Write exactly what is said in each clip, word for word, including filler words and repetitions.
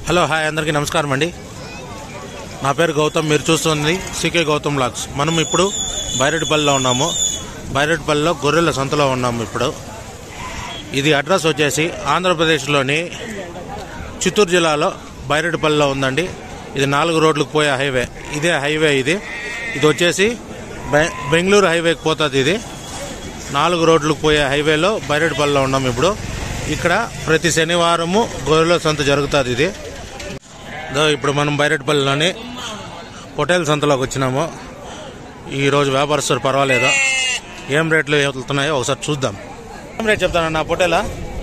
Hello hi అందరికీ నమస్కారం అండి. నా పేరు గౌతమ్, మీరు చూస్తుంది సీకే గౌతమ్ వ్లాగ్స్. మనం ఇప్పుడు బైరెడ్డిపల్లిలో ఉన్నాము. బైరెడ్డిపల్లిలో గొర్రెల సంతలో ఉన్నాము. ఇప్పుడు ఇది అడ్రస్ వచ్చేసి ఆంధ్రప్రదేశ్లోని చిత్తూరు జిల్లాలో బైరెడ్డిపల్లిలో ఉందండి. ఇది నాలుగు రోడ్లకు పోయే హైవే. ఇదే హైవే ఇది ఇది వచ్చేసి బెంగళూరు హైవేకి పోతుంది. ఇది నాలుగు రోడ్లకు పోయే హైవేలో బైరెడ్డిపల్లిలో ఉన్నాము. ఇప్పుడు ఇక్కడ ప్రతి శనివారము గొర్రెల సంత జరుగుతుంది. ఇది ఇప్పుడు మనం బైరెడ్డిపల్లిలోని పొటేల్ సంతలోకి వచ్చినాము. ఈరోజు వ్యాపారస్తులు పర్వాలేదు. ఏం రేట్లు వెళ్తున్నాయో ఒకసారి చూద్దాం. ఏం రేట్ చెప్తానన్నా పొటేలా?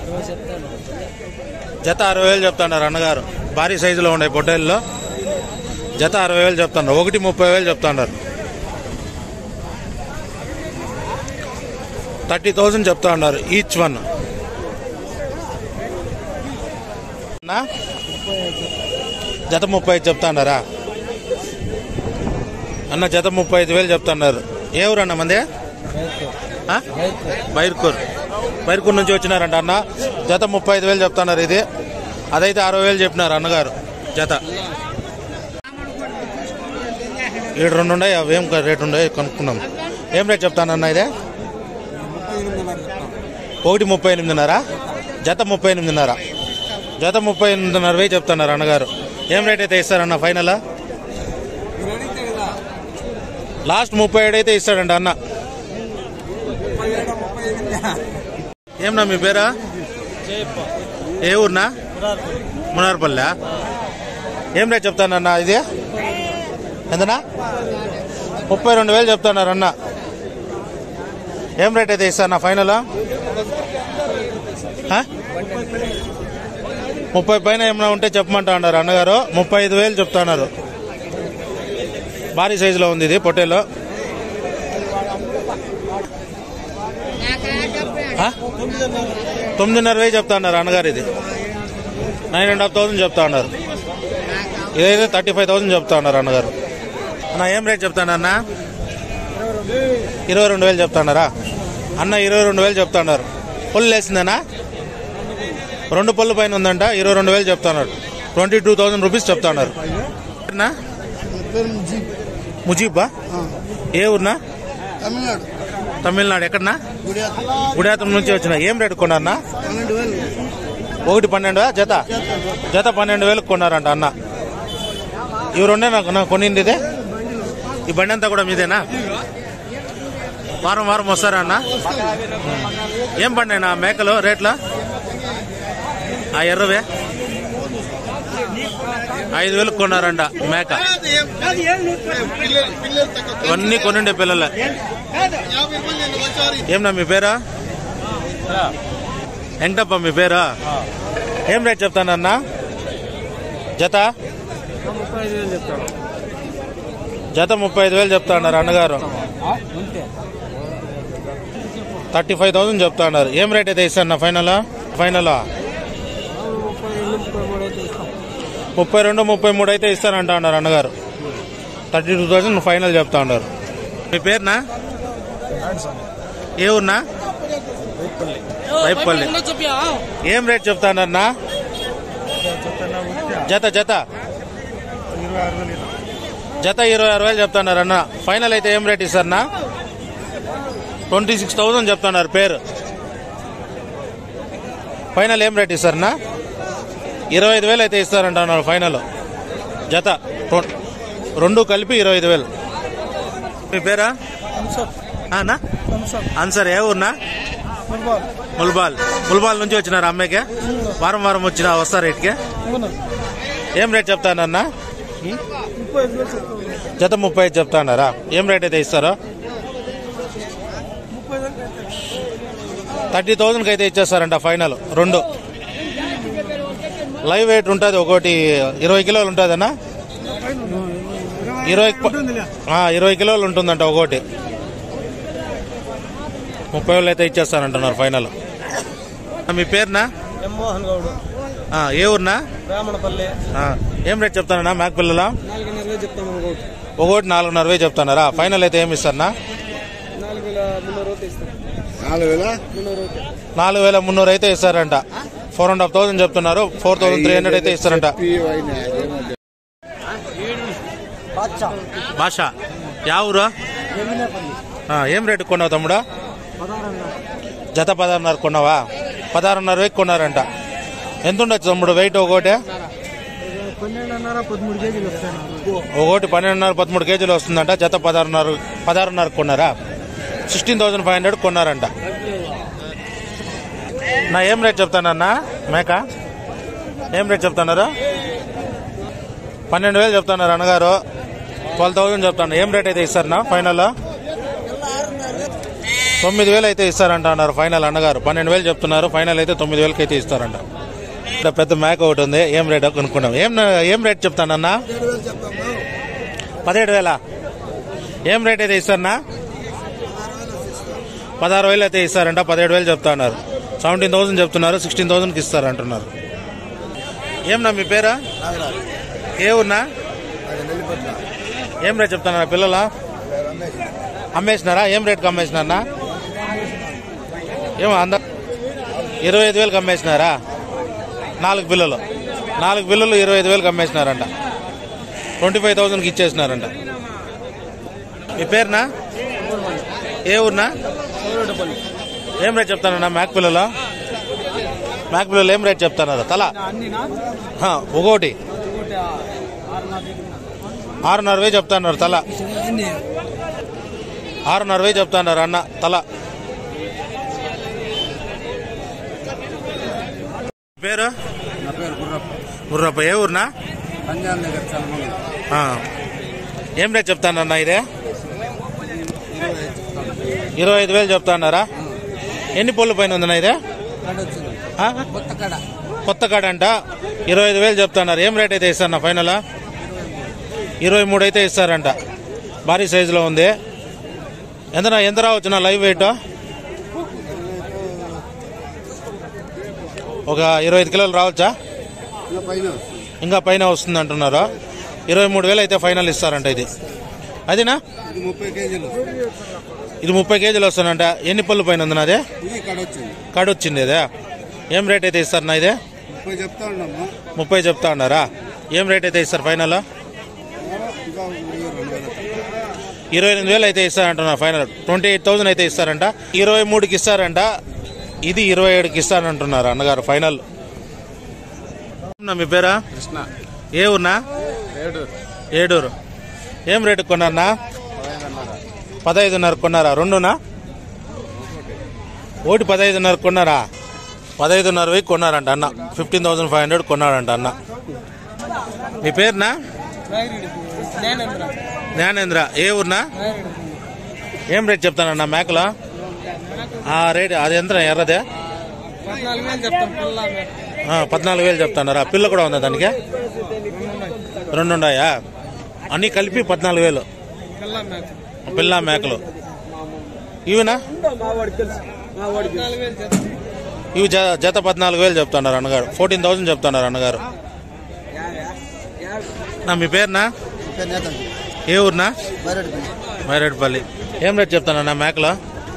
జత అరవై వేలు చెప్తున్నారు అన్నగారు. భారీ సైజులో ఉండే పొటేల్లో జత అరవై వేలు చెప్తున్నారు. ఒకటి ముప్పై వేలు చెప్తున్నారు. థర్టీ థౌజండ్ చెప్తా ఉన్నారు ఈచ్ వన్. జత ముప్పై ఐదు చెప్తా అన్నారా అన్న? జత ముప్పై ఐదు వేలు చెప్తున్నారు. ఏ ఊరు అన్న మంది? బైర్కూర్. బైర్కూర్ నుంచి వచ్చినారంట అన్న. జత ముప్పై ఐదు వేలు చెప్తున్నారు. ఇది అదైతే అరవై వేలు చెప్పినారు అన్నగారు జత. ఏడు రెండు ఉన్నాయి, అవి ఏం రేటు ఉన్నాయి కనుక్కున్నాం. ఏం రేట్ చెప్తానన్నా? ఇదే ఒకటి ముప్పై ఎనిమిదిన్నర, జత ముప్పై ఎనిమిదిన్నర. జత ముప్పై ఎనిమిదిన్నర వేలు చెప్తున్నారు అన్నగారు. ఏం రేట్ అయితే ఇస్తారన్న ఫైనల్? లాస్ట్ ముప్పై ఏడు అయితే ఇస్తాడంట అన్న. ఏమన్నా మీ పేరా? ఏ ఊరినా? మునార్పల్లి. ఏం రేట్ చెప్తానన్నా? ఇది ఎంతనా? ముప్పై రెండు వేలు చెప్తున్నారు అన్న. ఏం రేట్ అయితే ఇస్తారన్నా ఫైనల్? ముప్పై పైన ఏమైనా ఉంటే చెప్పమంటా అన్నారు అన్నగారు. ముప్పై ఐదు వేలు చెప్తున్నారు. భారీ సైజులో ఉంది ఇది పొట్టేలో. తొమ్మిదిన్నర వేలు చెప్తా ఉన్నారు అన్నగారు. ఇది నైన్ అండ్ హాఫ్ థౌసండ్ చెప్తా ఉన్నారు. ఇదైతే థర్టీ ఫైవ్ థౌసండ్ చెప్తా ఉన్నారు అన్నగారు. అన్న ఏం రేట్ చెప్తానన్న? ఇరవై రెండు వేలు చెప్తున్నారా అన్న? ఇరవై రెండు వేలు చెప్తున్నారు. పుల్లు వేసిందేనా? రెండు పళ్ళు పైన ఉందంట. ఇరవై రెండు వేలు చెప్తున్నారు. ట్వంటీ టూ థౌసండ్ రూపీస్ చెప్తున్నారు. ముజీబా? ఏ ఊరినా? తమిళనాడు. తమిళనాడు. ఎక్కడన్నా? గుడియాతం నుంచి వచ్చిన. ఏం రేటు కొన్నారన్నా? ఒకటి పన్నెండు జత. జత పన్నెండు వేలకు కొన్నారంట అన్న. ఇవి రెండే నాకు కొనింది. ఇదే ఈ బండి అంతా కూడా మీదేనా? వారం వారం వస్తారా అన్న? ఏం బండి అయినా మేకలు రేట్ల? ఆ ఎర్రవే ఐదు వేలకు కొన్నారంట మేక. ఇవన్నీ కొనిండే పిల్లలే. ఏమన్నా మీ పేరా? వెంకటప్ప మీ పేరా? ఏం రేట్ చెప్తానన్నా? జత జత ముప్పై ఐదు వేలు చెప్తా ఉన్నారు అన్నగారు. థర్టీ ఫైవ్ థౌసండ్ చెప్తా ఉన్నారు. ఏం రేట్ అయితే ఇస్తారన్నా ఫైనల్? ఫైనల్ ముప్పై రెండు ముప్పై మూడు అయితే ఇస్తానంట అన్నారు అన్నగారు. థర్టీ టూ థౌసండ్ ఫైనల్ చెప్తా ఉన్నారు. మీ పేరునా? ఏ ఊరినా? వైపల్లి. ఏం రేట్ చెప్తా అన్నారన్నా? జత జత జత ఇరవై ఆరు వేలు చెప్తున్నారు అన్న. ఫైనల్ అయితే ఏం రేట్ ఇస్తారన్నా? ట్వంటీ సిక్స్ థౌసండ్ చెప్తున్నారు పేరు. ఫైనల్ ఏం రేట్ ఇస్తారన్నా? ఇరవై ఐదు వేలు అయితే ఇస్తారంటున్నారు ఫైనల్. జత రెండు కలిపి ఇరవై ఐదు వేలు. మీ పేరా? అన్నా అన్సర్. ఏ ఊరినా? ముల్బాల్. ముల్బాల్ నుంచి వచ్చినారు అమ్మాయికి. వారం వారం వచ్చిన వస్తారు రేట్కి. ఏం రేట్ చెప్తానన్నా? జత ముప్పై ఐదు చెప్తాన్నారా? ఏం రేట్ అయితే ఇస్తారో? థర్టీ థౌసండ్కి అయితే ఇచ్చేస్తారంట ఫైనల్. రెండు లైవ్ వెయిట్ ఉంటుంది. ఒకటి ఇరవై కిలోలు ఉంటుందన్నా? ఇరవై ఇరవై కిలోలు ఉంటుందంట ఒకటి. ముప్పై వేలు అయితే ఇచ్చేస్తానంటున్నారు ఫైనల్. మీ పేరునా? ఏ ఊరినా? ఏం రేట్ చెప్తానన్నా మేక పిల్లల? ఒకటి నాలుగున్నర వేలు చెప్తున్నారా? ఫైనల్ అయితే ఏమి ఇస్తారన్నా? నాలుగు వేల మున్నూరు అయితే ఇస్తారంట. ఫోర్ అండ్ హాఫ్ థౌసండ్ చెప్తున్నారు. ఫోర్ థౌసండ్ త్రీ హండ్రెడ్ అయితే ఇస్తారంట. భాష యా ఊరు? ఏం రేటు కొన్నావు తమ్ముడు? జత పదహారున్నర కొన్నావా? పదహారున్నర వేకి కొన్నారంట. ఎంత ఉండొచ్చు తమ్ముడు వెయిట్? ఒకటి ఒకటి పన్నెండున్నర పదమూడు కేజీలు వస్తుందంట. జత పదహారున్నర పదహారున్నర కొన్నారా? సిక్స్టీన్ థౌసండ్ ఫైవ్ హండ్రెడ్ కొన్నారంట. నా ఏం రేట్ చెప్తానన్నా మేక? ఏం రేట్ చెప్తున్నారు? పన్నెండు వేలు చెప్తున్నారు అన్నగారు. ట్వెల్వ్ థౌసండ్ చెప్తాను. ఏం రేట్ అయితే ఇస్తారన్నా ఫైనల్? తొమ్మిది వేలు అయితే ఇస్తారంట అన్నారు ఫైనల్ అన్నగారు. పన్నెండు వేలు చెప్తున్నారు, ఫైనల్ అయితే తొమ్మిది వేలకి అయితే ఇస్తారంట. ఇక్కడ పెద్ద మేక ఒకటి ఉంది. ఏం రేట్ కొనుక్కున్నాం? ఏం ఏం రేట్ చెప్తానన్నా? పదిహేడు వేల ఏం రేట్ అయితే ఇస్తారన్నా? పదహారు వేలు అయితే ఇస్తారంట. పదిహేడు వేలు చెప్తా ఉన్నారు. సెవెంటీన్ థౌసండ్ చెప్తున్నారు, సిక్స్టీన్ థౌసండ్కి ఇస్తారంటున్నారు. ఏమన్నా మీ పేరా? ఏ ఊరినా? ఏం రేట్ చెప్తానన్నా పిల్లల? అమ్మేసినారా? ఏం రేట్కి అమ్మేసినారన్నా? ఏమో అంద ఇరవై ఐదు వేలకు అమ్మేసినారా? నాలుగు పిల్లలు నాలుగు పిల్లలు ఇరవై ఐదు వేలకు అమ్మేసినారంట. Twenty five థౌసండ్కి ఇచ్చేసినారంట. మీ పేరునా? ఏ ఊరినా? ఏం రేట్ చెప్తానన్నా మేక పిల్లలు? మేక పిల్లలు ఏం రేట్ చెప్తున్నారు? తల ఒకటి ఆరున్నర వేలు చెప్తున్నారు. తల ఆరున్నర వేలు చెప్తున్నారు అన్న తల. పేరు? గుర్రప్ప. ఏ ఊరినా? ఏం రేట్ చెప్తానన్నా ఇదే? ఇరవై ఐదు వేలు చెప్తాన్నారా? ఎన్ని పళ్ళు పైన ఉందన్నా ఇదే? కొత్త కాడ అంట. ఇరవై ఐదు వేలు చెప్తున్నారు. ఏం రేట్ అయితే ఇస్తారన్నా ఫైనల్? ఇరవై మూడు అయితే ఇస్తారంట. భారీ సైజులో ఉంది. ఎంత ఎంత రావచ్చు నా లైవ్ వెయిట్? ఒక ఇరవై ఐదు కిలోలు రావచ్చా? ఇంకా పైన వస్తుంది అంటున్నారు. ఇరవై మూడు వేలు అయితే ఫైనల్ ఇస్తారంట. ఇది అదేనా? ఇది ముప్పై కేజీలు వస్తుందంట. ఎన్ని పళ్ళు పైన ఉంది నాదే? కడొచ్చింది అదే. ఏం రేట్ అయితే ఇస్తారు నా ఇదే? ముప్పై చెప్తా ఉన్నారా? ఏం రేట్ అయితే ఇస్తారు ఫైనల్? ఇరవై ఎనిమిది వేలు అయితే ఇస్తారంటున్నా ఫైనల్. ట్వంటీ ఎయిట్ థౌసండ్ అయితే ఇస్తారంట. ఇరవై మూడుకి ఇస్తారంట. ఇది ఇరవై ఏడుకి ఇస్తారంటున్నారు అన్నగారు ఫైనల్. మీ పేరా? కృష్ణ. ఏ ఊరినా? ఏడూరు. ఏం రేటు కొన్నారన్నా? పదహైదున్నర కొన్నారా? రెండునా? ఒకటి పదహైదున్నర కొన్నారా? పదహైదున్నర వెయ్యి కొన్నారంట అన్న. ఫిఫ్టీన్ థౌసండ్ ఫైవ్ హండ్రెడ్ కొన్నారంట అన్న. మీ పేరునా? జ్ఞానేంద్ర. ఏ ఊరినా? ఏం రేట్ చెప్తానన్నా మేకలో? ఆ రేట్ అది ఎంత ఎర్రదే? పద్నాలుగు వేలు చెప్తాన్నారా? పిల్ల కూడా ఉందా దానికి? రెండు ఉన్నాయా? అన్ని కలిపి పద్నాలుగు వేలు పిల్ల మేకలు. ఇవినా? ఇవి జత పద్నాలుగు వేలు చెప్తున్నారు అన్నగారు. ఫోర్టీన్ థౌసండ్ చెప్తున్నారు అన్నగారు. నా మీ పేరునా? ఏ ఊరినా? మైరేడుపల్లి. ఏం రేట్ చెప్తానన్నా మేకలో?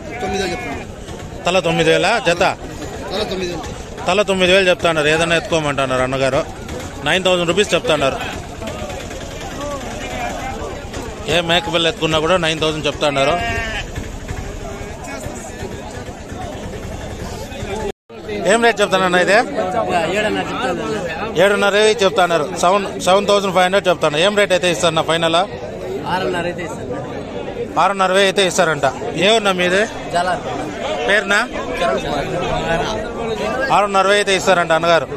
తల తొమ్మిది వేల జత? తల తొమ్మిది వేలు చెప్తున్నారు. ఏదన్నా ఎత్తుకోమంటున్నారు అన్నగారు. నైన్ థౌసండ్ రూపీస్ చెప్తున్నారు. ఏ మేక పిల్ల ఎత్తుకున్నా కూడా నైన్ థౌసండ్ చెప్తున్నారు. ఏం రేట్ చెప్తానన్నా ఇదే? ఏడున్నర చెప్తున్నారు. Seven seven thousand five hundred చెప్తాను. ఏం రేట్ అయితే ఇస్తారన్నా ఫైనల్? ఆరున్నర వేలు అయితే ఇస్తారంట. ఏమన్నా మీది పేరునా? ఆరున్నర వేలు అయితే ఇస్తారంట అన్నగారు.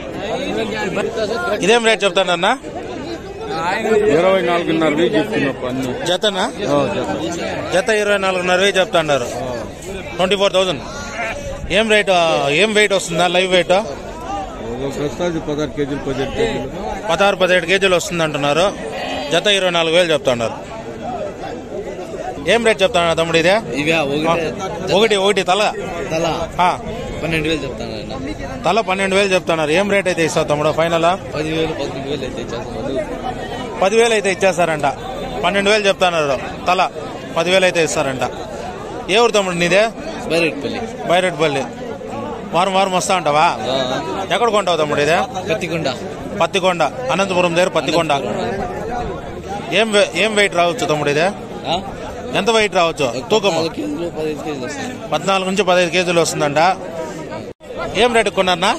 ఇదేం రేట్ చెప్తానన్నా? ఇరవై నాలుగున్నర వెయ్యి చెప్తున్నా. జతనా? జత ఇరవై నాలుగున్నర వెయ్యి చెప్తున్నారు. Twenty four thousand. ఏం రేట్? ఏం వెయిట్ వస్తుందా లైవ్ వెయిట్? పదహారు కేజీలు పదిహేడు కేజీలు పదహారు పదిహేడు కేజీలు వస్తుంది అంటున్నారు. జత ఇరవై నాలుగు వేలు చెప్తున్నారు. ఏం రేట్ చెప్తాను తమ్ముడు ఇదే? ఒకటి ఒకటి తల పన్నెండు వేలు చెప్తాను. తల పన్నెండు వేలు చెప్తున్నారు. ఏం రేట్ అయితే ఇస్తావు తమ్ముడు ఫైనల్? పదివేలు పదకొండు వేలు అయితే పదివేలు అయితే ఇచ్చేస్తారంట. పన్నెండు వేలు చెప్తున్నారు. తల పదివేలు అయితే ఇస్తారంట. ఏ ఊరు తమ్ముడు నీదే? బైరెడ్పల్లి. బైరెడ్పల్లి. వారం వారం వస్తా ఉంటావా? ఎక్కడ కొంటావు తమ్ముడు ఇది? పత్తికొండ. పత్తికొండ, అనంతపురం దగ్గర పత్తికొండ. ఏం ఏం వెయిట్ రావచ్చు తమ్ముడు ఇది? ఎంత వెయిట్ రావచ్చు తూకం? పద్నాలుగు నుంచి పదహైదు కేజీలు వస్తుందంట. ఏం రేటు కొన్నారన్నా?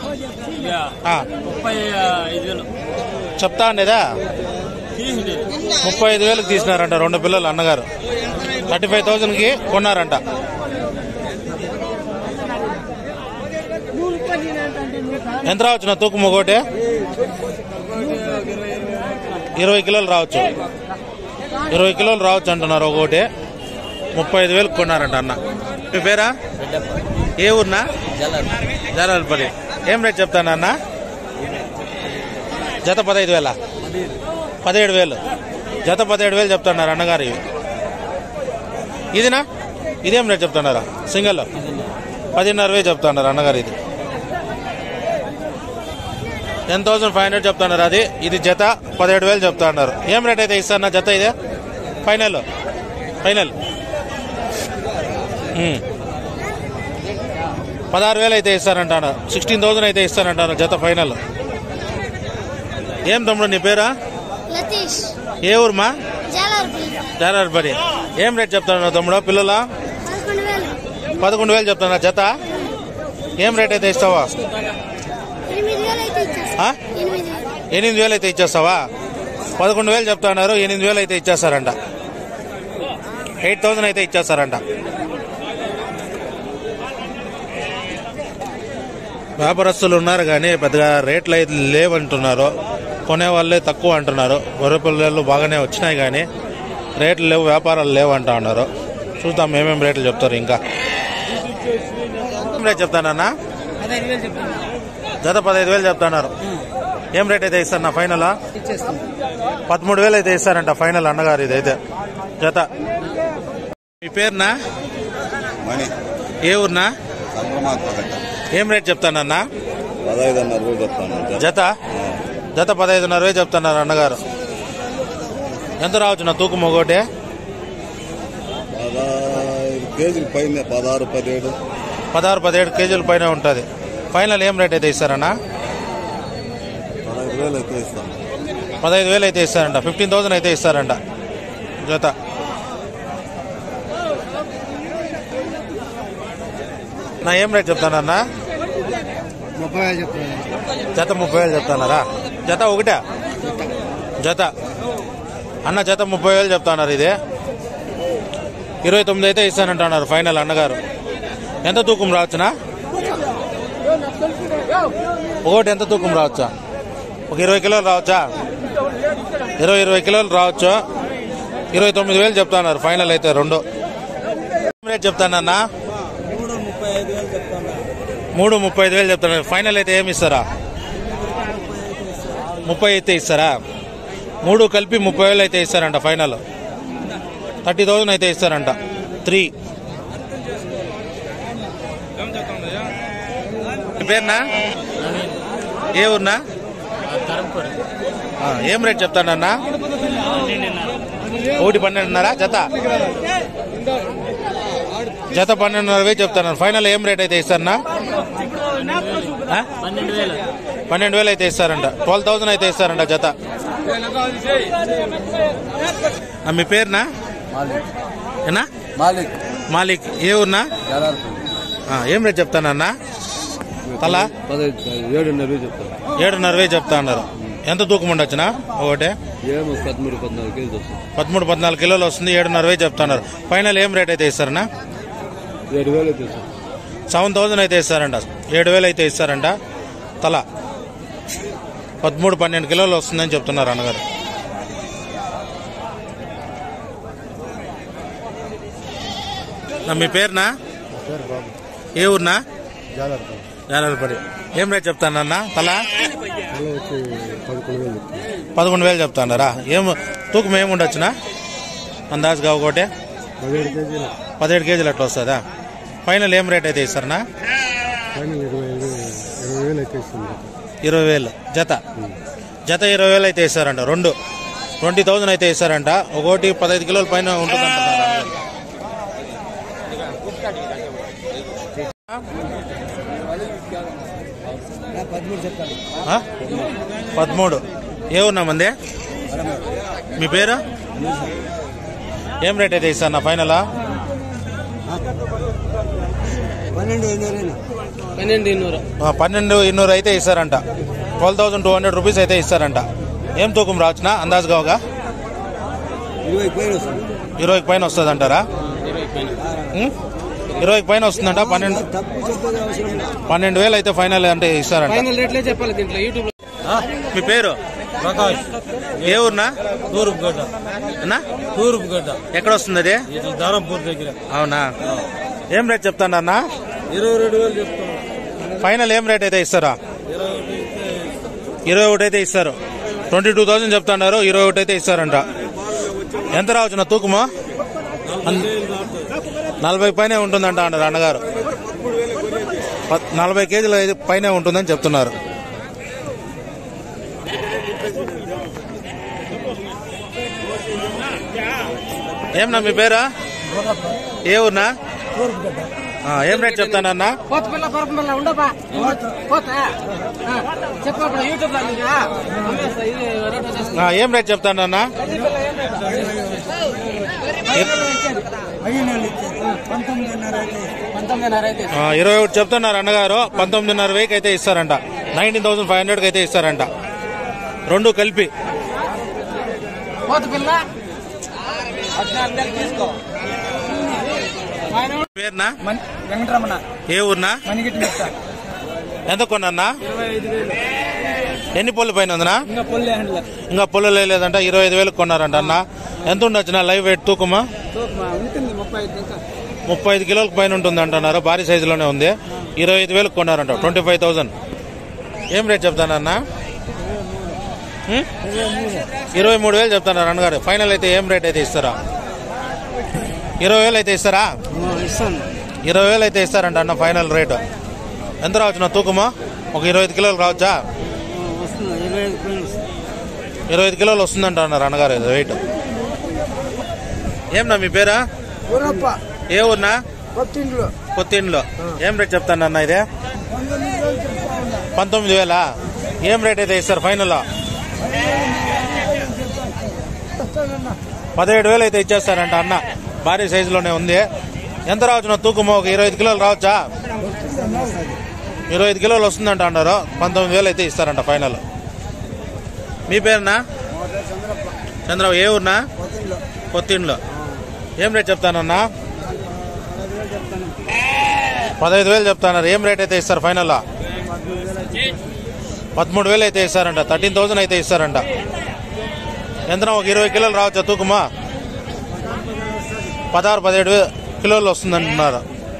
చెప్తా అండి ముప్పై ఐదు వేలకు తీసినారంట రెండు పిల్లలు అన్నగారు. థర్టీ ఫైవ్ థౌజండ్ కి కొన్నారంట. ఎంత రావచ్చు నా తూకం? ఒకటి ఇరవై కిలోలు రావచ్చు. ఇరవై కిలోలు రావచ్చు అంటున్నారు ఒకటి. ముప్పై ఐదు వేలకు కొన్నారంట అన్న. మీ పేరా? ఏ ఊరినా? జలాలపల్లి. ఏం రేట్ చెప్తాను అన్న? జత పదహైదు వేల పదిహేడు వేలు జత పదిహేడు వేలు చెప్తున్నారు అన్నగారు. ఇవి ఇదినా? ఇదేం రేట్ చెప్తున్నారా? సింగల్ పదిన్నర వేలు చెప్తున్నారు అన్నగారు. ఇది టెన్ థౌసండ్ ఫైవ్ హండ్రెడ్ చెప్తున్నారు. అది ఇది జత పదిహేడు వేలు చెప్తున్నారు. ఏం రేట్ అయితే ఇస్తారన్నా జత? ఇదే ఫైనల్ ఫైనల్ పదహారు వేలు అయితే ఇస్తారంటాను. సిక్స్టీన్ థౌసండ్ అయితే ఇస్తారంటాను జత ఫైనల్. ఏం తమ్ముడు నీ పేరా? ఏ ఊరుమా? జాలార్పల్లి. ఏం రేట్ చెప్తాను తమ్ముడు? పిల్లల పదకొండు వేలు చెప్తాను జత. ఏం రేట్ అయితే ఇస్తావా? ఎనిమిది వేలు అయితే ఇచ్చేస్తావా? పదకొండు వేలు చెప్తున్నారు, ఎనిమిది వేలు అయితే ఇచ్చేస్తారంట. ఎయిట్ థౌసండ్ అయితే ఇచ్చేస్తారంట. వ్యాపారస్తులు ఉన్నారు కానీ పెద్దగా రేట్లు అయితే లేవంటున్నారు. కొనే వాళ్ళే తక్కువ అంటున్నారు. గొర్రె పిల్లలు బాగానే వచ్చినాయి కానీ రేట్లు లేవు, వ్యాపారాలు లేవు అంటా ఉన్నారు. చూద్దాం ఏమేమి రేట్లు చెప్తారు. ఇంకా ఏం రేట్ చెప్తానన్నా? జత పదహైదు వేలు చెప్తున్నారు. ఏం రేట్ అయితే ఇస్తారన్నా ఫైనల్? పదమూడు వేలు అయితే ఇస్తారంట ఫైనల్ అన్నగారు. ఇదైతే జత. మీ పేరునా? ఏ ఊరినా? ఏం రేట్ చెప్తానన్నా? జత జత పదహైదున్నర వేలు చెప్తున్నారు అన్నగారు. ఎంత రావచ్చు నా తూకం? ఒకటి కేజీల పైన పదహారు పదిహేడు పదహారు పదిహేడు కేజీల పైన ఉంటుంది. ఫైనల్ ఏం రేట్ అయితే ఇస్తారన్నా? పదహైదు వేలు అయితే ఇస్తాం. పదహైదు వేలు అయితే ఇస్తారంట. ఫిఫ్టీన్ థౌసండ్ అయితే ఇస్తారంట జత. నా ఏం రేట్ చెప్తానన్నా? ముప్పై వేలు చెప్తాను. జత ముప్పై వేలు చెప్తున్నారా? జత ఒకటే జత అన్న. జత ముప్పై వేలు చెప్తున్నారు. ఇది ఇరవై తొమ్మిది అయితే ఇస్తానంటున్నారు ఫైనల్ అన్నగారు. ఎంత తూకం రావచ్చునా? ఒకటి ఎంత తూకం రావచ్చా? ఒక ఇరవై కిలోలు రావచ్చా? ఇరవై ఇరవై కిలోలు రావచ్చు. ఇరవై తొమ్మిది వేలు చెప్తున్నారు ఫైనల్ అయితే రెండు. రేట్ చెప్తానన్నా? మూడు ముప్పై ఐదు వేలు చెప్తున్నారు. ఫైనల్ అయితే ఏమి ఇస్తారా? ముప్పై అయితే ఇస్తారా? మూడు కలిపి ముప్పై వేలు అయితే ఇస్తారంట ఫైనల్. థర్టీ థౌసండ్ అయితే ఇస్తారంట. త్రీ. పేరునా? ఏ ఊరినా? ఏం రేట్ చెప్తానన్నా? ఒకటి పన్నెండున్నరా జత? జత పన్నెండున్నర వేలు చెప్తాను. ఫైనల్ ఏం రేట్ అయితే ఇస్తారన్నా? పన్నెండు వేలు అయితే ఇస్తారంట. ట్వెల్వ్ థౌసండ్ అయితే ఇస్తారంట జత. మీ పేరునా? ఏనా? మాలిక్. మాలిక్. ఏ ఊరినా? ఏం రేట్ చెప్తానన్నా? తలా ఏడున్నర వేలు చెప్తాను. ఏడున్నర వేలు చెప్తా అన్నారు. ఎంత తూకం ఉండొచ్చునా? ఒకటి పదమూడు పద్నాలుగు కేజీలు వస్తుంది. పదమూడు పద్నాలుగు కిలోలు వస్తుంది. ఏడున్నర వేలు చెప్తున్నారు. ఫైనల్ ఏం రేట్ అయితే ఇస్తారన్నా? ఏడు వేలు అయితే సెవెన్ థౌసండ్ అయితే ఇస్తారంట. ఏడు వేలు అయితే ఇస్తారంట తల. పదమూడు పన్నెండు కిలోలు వస్తుందని చెప్తున్నారు అన్నగారు. మీ పేరునా? ఏ ఊరినా? జాలార్పల్లి. ఏం రేట్ చెప్తానన్నా తల? పదకొండు వేలు చెప్తాన్నారా? ఏం తూకం ఏమి ఉండొచ్చునా అందాజుగా? ఒకటి పదిహేడు కేజీలు అట్లా వస్తుందా? ఫైనల్ ఏం రేట్ అయితే ఇస్తారనా? ఇరవై వేలు జత. జత ఇరవై వేలు అయితే ఇస్తారంట. రెండు ట్వంటీ థౌసండ్ అయితే ఇస్తారంట. ఒకటి పదహైదు కిలోల పైన ఉంటుందంట. ఆ? పదమూడు ఏ ఉన్నా మంది మీ పేరు ఏం రేట్ అయితే ఇస్తాను నా ఫైనలా పన్నెండు ఇన్నూరు అయితే ఇస్తారంట twelve thousand two hundred rupees అయితే ఇస్తారంట ఏం తూకం రావచ్చునా అందాజుగా ఇరవైకి పైన వస్తుంది అంటారా ఇరవైకి పైన వస్తుందంట పన్నెండు పన్నెండు వేలు అయితే ఫైనల్ అంటే ఇస్తారంట మీ పేరు ప్రకాష్ ఏ ఊరునా తూర్పు గడ్డ అన్నా తూర్పు గడ్డ ఎక్కడ వస్తుంది అది ధరంపూర్ దగ్గర అవునా ఏం రేట్ చెప్తానన్నా ఇరవై రెండు వేలు చెప్తాను ఫైనల్ ఏం రేట్ అయితే ఇస్తారా ఇరవై ఒకటి అయితే ఇస్తారు ట్వంటీ టూ థౌసండ్ చెప్తున్నారు ఇరవై ఒకటి అయితే ఇస్తారంట ఎంత రావచ్చు నా తూకము నలభై పైనే ఉంటుందంట అన్నారు అన్నగారు నలభై కేజీల పైనే ఉంటుందని చెప్తున్నారు ఏమన్నా మీ పేరా ఏ ఊరినా ఏం రేట్ చెప్తానన్నా ఏం రేట్ చెప్తానన్నా ఇరవై ఒకటి చెప్తున్నారు అన్నగారు పంతొమ్మిదిన్నర వెయ్యికి అయితే ఇస్తారంట నైన్టీన్ థౌసండ్ ఫైవ్ హండ్రెడ్కి అయితే ఇస్తారంట రెండు కలిపి పేరునా వెంకటరమణ ఏ ఊరినా ఎంత కొన్నా ఎన్ని పొల్లు పైన ఉందనా ఇంకా పొల్లు లేదంట ఇరవై ఐదు వేలకు కొన్నారంట అన్న ఎంత ఉండొచ్చు నా లైవ్ వెయిట్ తూకమా ముప్పై ఐదు కిలోలకు పైన ఉంటుంది అంటున్నారు భారీ సైజులోనే ఉంది ఇరవై ఐదు వేలకు కొన్నారంట ట్వంటీ ఫైవ్ థౌసండ్ ఏం రేట్ చెప్తానన్నా ఇరవై మూడు వేలు చెప్తున్నారు అన్నగారు ఫైనల్ అయితే ఏం రేట్ అయితే ఇస్తారా ఇరవై వేలు అయితే ఇస్తారా ఇరవై వేలు అయితే ఇస్తారంట అన్న ఫైనల్ రేటు ఎంత రావచ్చు నా తూకమా ఒక ఇరవై ఐదు కిలోలు రావచ్చా ఇరవై ఐదు కిలోలు వస్తుందంట అన్నారు అన్నగారు వెయిట్ ఏమన్నా మీ పేరా ఏ ఊరినా కొత్తిండ్లో ఏం రేట్ చెప్తాను అన్న ఇదే పంతొమ్మిది వేలా ఏం రేట్ అయితే ఇస్తారు ఫైనల్ పదిహేడు వేలు అయితే ఇచ్చేస్తారంట అన్న భారీ సైజులోనే ఉంది ఎంత రావచ్చు నా తూకము ఒక ఇరవై ఐదు కిలోలు రావచ్చా ఇరవై ఐదు కిలోలు వస్తుందంట అన్నారు పంతొమ్మిది వేలు అయితే ఇస్తారంట ఫైనల్ మీ పేరునా చంద్రబాబు ఏ ఊరినా కొత్తిండ్లో ఏం రేట్ చెప్తానన్నా పదహైదు వేలు చెప్తున్నారు ఏం రేట్ అయితే ఇస్తారు ఫైనల్ పదమూడు వేలు అయితే ఇస్తారంట థర్టీన్ థౌసండ్ అయితే ఇస్తారంట ఎంత ఒక ఇరవై కిలోలు రావచ్చా తూకమా పదహారు పదిహేడు కిలోలు వస్తుందంటున్నారు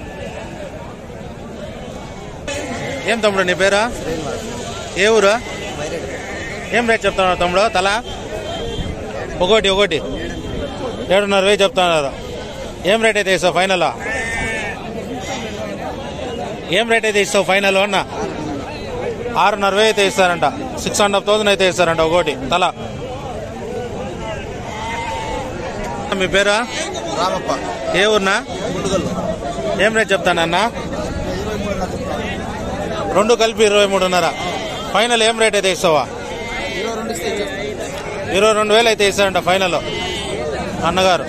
ఏం తమ్ముడు నీ పేరా ఏ ఊరు ఏం రేట్ చెప్తున్నారు తమ్ముడు తల ఒకటి ఒకటి ఏడున్నర వేలు చెప్తున్నారు ఏం రేట్ అయితే ఇస్తావు ఫైనల్ ఏం రేట్ అయితే ఇస్తావు ఫైనల్ అన్న ఆరున్నర వేలు అయితే ఇస్తారంట సిక్స్ అండ్ హాఫ్ థౌసండ్ అయితే ఇస్తారంట ఒకటి తల మీ పేరా రామప్ప ఏ ఊరినా ఏం రేట్ చెప్తానన్న రెండు కలిపి ఇరవై మూడున్నర ఫైనల్ ఏం రేట్ అయితే ఇస్తావా ఇరవై రెండు వేలు అయితే ఇస్తారంట ఫైనల్ అన్నగారు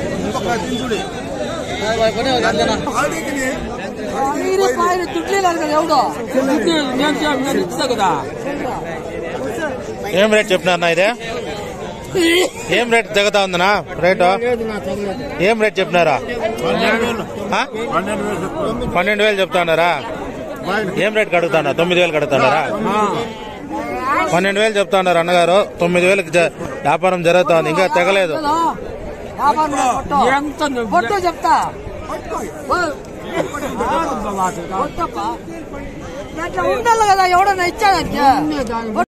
ఏం రేట్ చెప్పినారన్నా ఇదే ఏం రేట్ తగ్గుతా ఉందనా రేటు ఏం రేట్ చెప్పినారా పన్నెండు వేలు చెప్తున్నారా ఏం రేట్ కడుగుతానా తొమ్మిది వేలు కడుగుతున్నారా పన్నెండు వేలు చెప్తున్నారు అన్నగారు తొమ్మిది వేలకు వ్యాపారం జరుగుతుంది ఇంకా తెగలేదు చెప్తా ఉండాలి కదా ఎవడన్నా ఇచ్చా